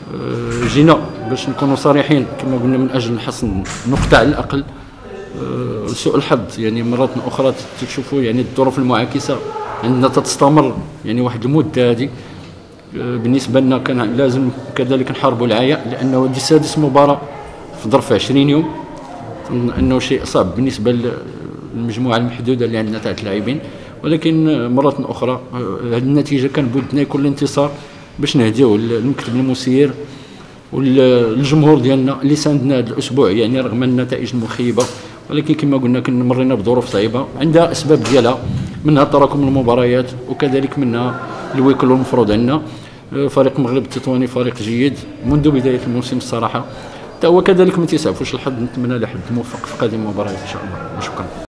جينا باش نكونوا صريحين كما قلنا من اجل حسن نقطة على الاقل. سوء الحظ يعني مرات اخرى تشوفوا يعني الظروف المعاكسه عندنا تستمر يعني واحد المده هذه. بالنسبه لنا كان لازم كذلك نحاربوا العياء، لانه هذه سادس مباراه في ظرف 20 يوم، انه شيء صعب بالنسبه للمجموعه المحدوده اللي عندنا تاع اللاعبين. ولكن مرات اخرى هذه النتيجه كان بودنا يكون الانتصار باش نهديو المكتب المسير والجمهور ديالنا اللي ساندنا هذا الاسبوع يعني رغم النتائج المخيبه. ولكن كما قلنا كنا مرينا بظروف صعيبه عندها اسباب ديالها، منها تراكم المباريات وكذلك منها الويكلو المفروض عندنا. فريق المغرب التطواني فريق جيد منذ بدايه الموسم الصراحه، حتى هو كذلك ما تيسعفوش الحظ. نتمنى له حد موفق في قادم المباريات ان شاء الله، وشكرا.